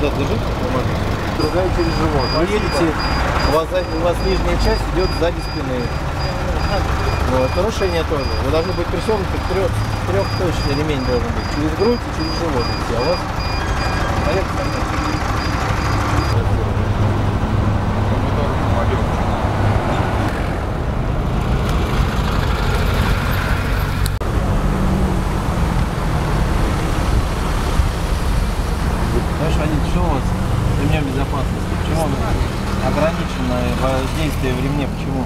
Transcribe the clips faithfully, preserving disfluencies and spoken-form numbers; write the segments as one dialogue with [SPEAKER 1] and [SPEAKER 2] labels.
[SPEAKER 1] ребят, лежит, другая через живот. Вы едете, у вас, у вас нижняя часть идет сзади спины. Вот, нарушение тоже. Вы должны быть пристегнуты, трех, трехточный ремень должен быть. Через грудь и через живот. А у вас порядок там. Знаешь, водитель, что у вас с ремнем безопасности? Почему он ограниченное воздействие в ремне? Почему?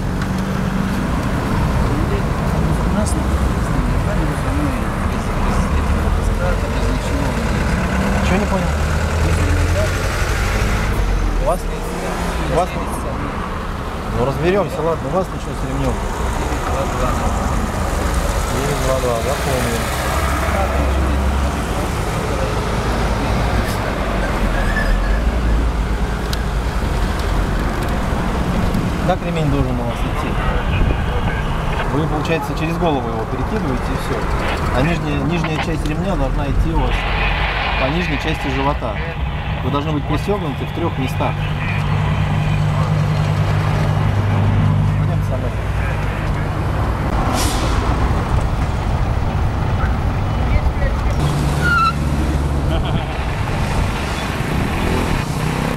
[SPEAKER 1] Чего не понял? У вас? У вас? Ну разберемся, ладно. У вас ничего с ремнем? девять два два, запомнил. Как ремень должен у вас идти? Вы, получается, через голову его перекидываете и все. А нижняя, нижняя часть ремня должна идти у вас по нижней части живота. Вы должны быть пристегнуты в трех местах.